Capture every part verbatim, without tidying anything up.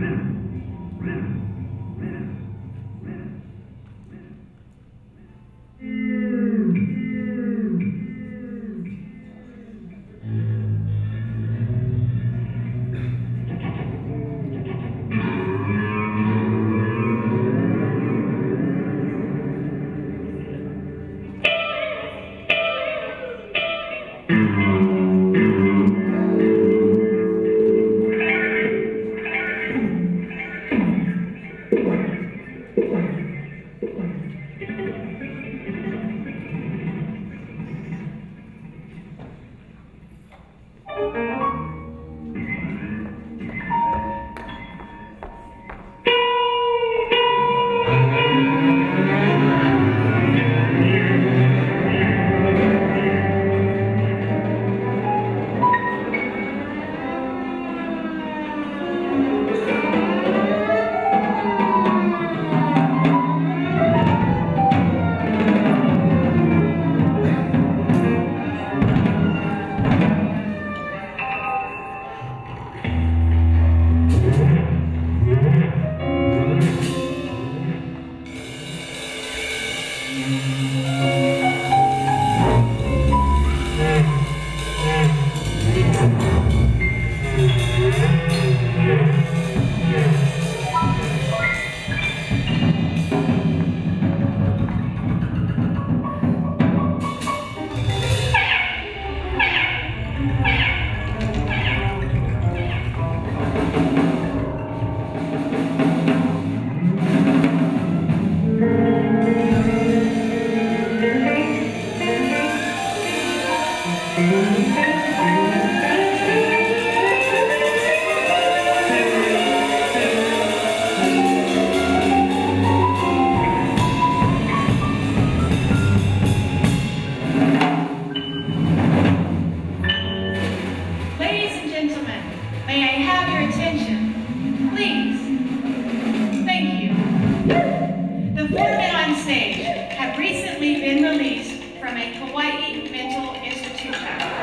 been released from a Kauai mental institution.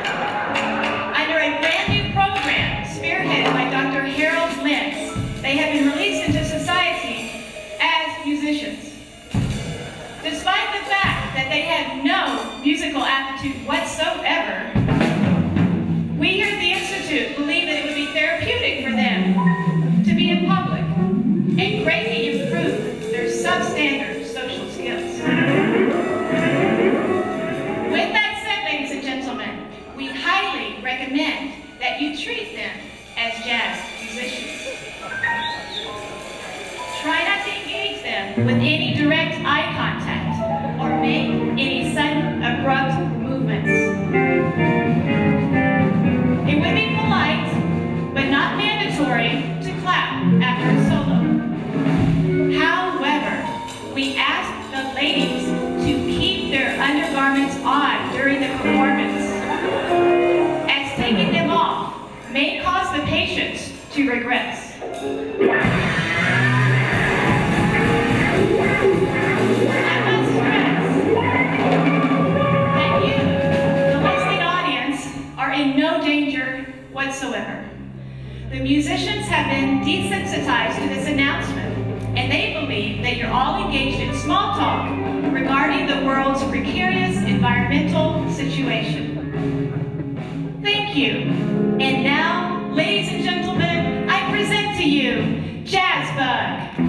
Under a brand new program spearheaded by Doctor Harold Lentz, they have been released into society as musicians. Despite the fact that they have no musical aptitude whatsoever, we here at the Institute believe that it would be therapeutic for them to be in public and greatly improve their substandard social skills. With that said, ladies and gentlemen, we highly recommend that you treat them as jazz musicians. Try not to engage them with any direct eye contact or make any sudden, abrupt movements. It would be polite, but not mandatory, to clap after a solo. However, we ask the ladies to keep their undergarments on during the performance, as taking them off may cause the patients to regress. I must stress that you, the listening audience, are in no danger whatsoever. The musicians have been desensitized to this announcement, and they believe that you're all engaged in small talk regarding the world's precarious environmental situation. Thank you. And now, ladies and gentlemen, I present to you JazzBug.